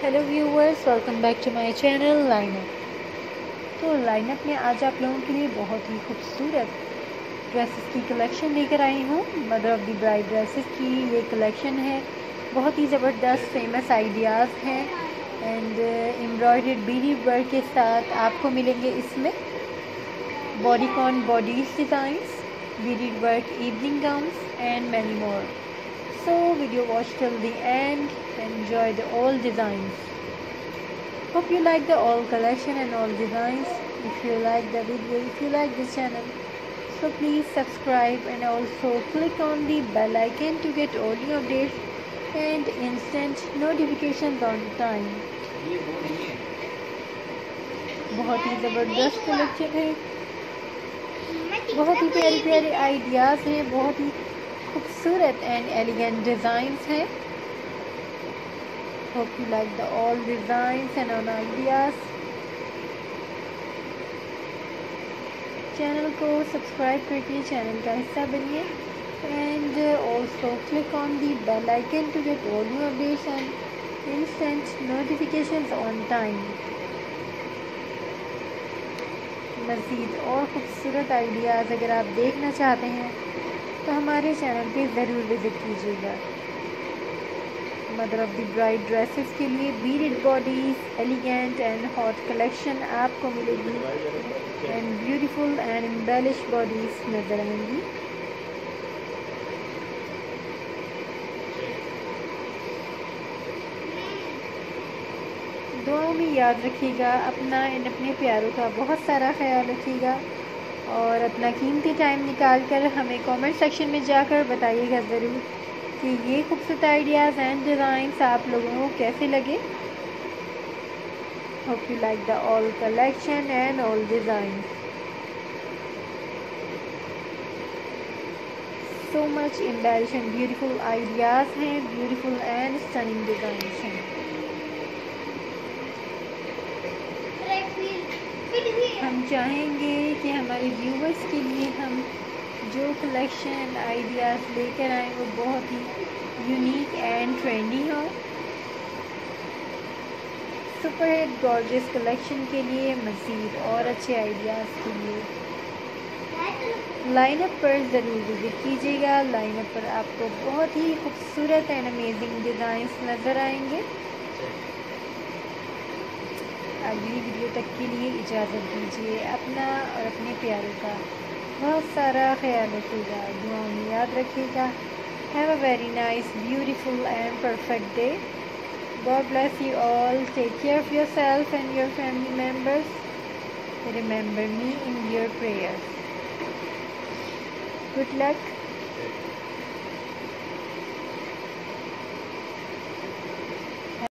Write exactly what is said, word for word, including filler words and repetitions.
Hello viewers, welcome back to my channel lineup. तो lineup में आज आप लोगों के लिए बहुत ही खूबसूरत ड्रेसेस की कलेक्शन लेकर आई हूँ। Mother of the bride dresses की ये कलेक्शन है। बहुत ही ज़बरदस्त फेमस आइडियाज़ हैं एंड एम्ब्रॉयडर्ड बीडीड वर्क के साथ आपको मिलेंगे इसमें bodycon bodice designs, beaded work evening gowns and many more. So video watch till the end, enjoy the all designs. Hope you like the all collection and all designs. If you like the video, if you like this channel, so please subscribe and also click on the bell icon to get all new updates and instant notifications on time. बहुत ही ज़बरदस्त collection है, बहुत ही प्यारे प्यारे ideas हैं, बहुत ही खूबसूरत एंड एलिगेंट डिज़ाइंस हैं। Hope you like the all designs and on ideas. Channel को सब्सक्राइब करके चैनल का हिस्सा बनिए and also click on the bell icon to get all new updates and instant notifications on time. मज़ीद और ख़ूबसूरत ideas अगर आप देखना चाहते हैं तो हमारे चैनल पे ज़रूर विज़िट कीजिएगा। Mother of the bride dresses के लिए beaded bodice, elegant and hot collection आपको मिलेगी and beautiful and embellish bodice नज़र आएंगी। दुआओं में याद रखिएगा अपना एंड अपने प्यारों का बहुत सारा ख्याल रखिएगा और अपना कीमती टाइम निकाल कर हमें कमेंट सेक्शन में जाकर बताइएगा ज़रूर कि ये खूबसूरत आइडियाज़ एंड डिज़ाइंस आप लोगों को कैसे लगे। Hope you like the all collection and all designs. So much embellish and beautiful ideas हैं, ब्यूटीफुल एंड स्टनिंग डिज़ाइंस हैं। हम चाहेंगे कि हमारे व्यूवर्स के लिए हम जो कलेक्शन आइडियाज़ लेकर आएँ वो बहुत ही यूनिक एंड ट्रेंडी हो। सुपर हिट गॉर्जियस कलेक्शन के लिए, मज़ीद और अच्छे आइडियाज़ के लिए लाइनअप पर ज़रूर विज़िट कीजिएगा। लाइनअप पर आपको बहुत ही खूबसूरत एंड अमेजिंग डिज़ाइंस नज़र आएंगे। अगली वीडियो तक के लिए इजाज़त दीजिए। अपना और अपने प्यारों का बहुत सारा ख्याल रखिएगा, दुआओं में याद रखिएगा। Have a very nice beautiful and perfect day. God bless you all. Take care of your self and your family members. Remember me in your prayers. Good luck.